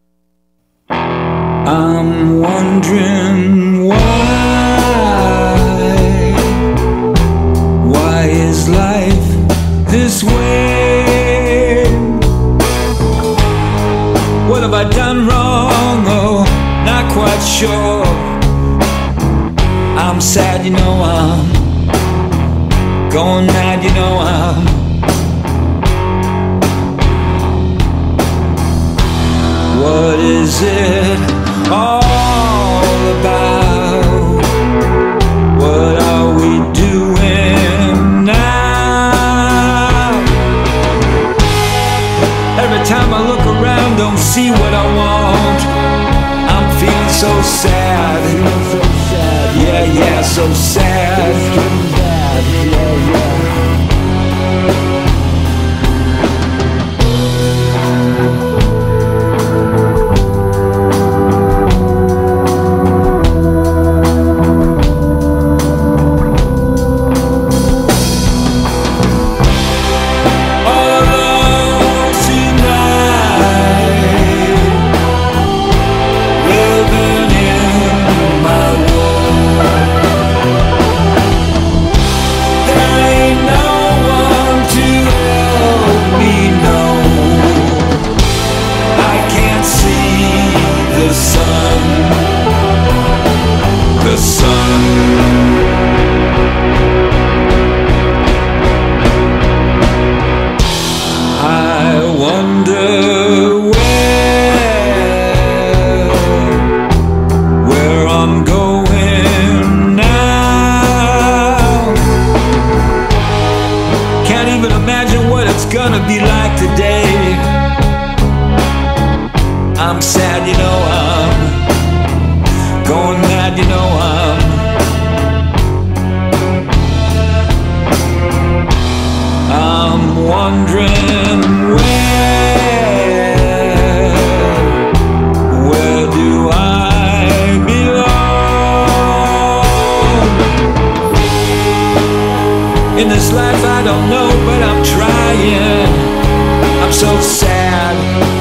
I'm wondering why is life this way? What have I done wrong? Oh, not quite sure. I'm sad, you know, I'm going mad, you know, what is it all about? What are we doing now? Every time I look around, don't see what I want. I'm feeling so sad. Yeah, yeah, so sad. Gonna be like today. I'm sad, you know, I'm going mad, you know, I'm wondering where do I belong? In this life I don't know, but I'm trying. I'm so sad.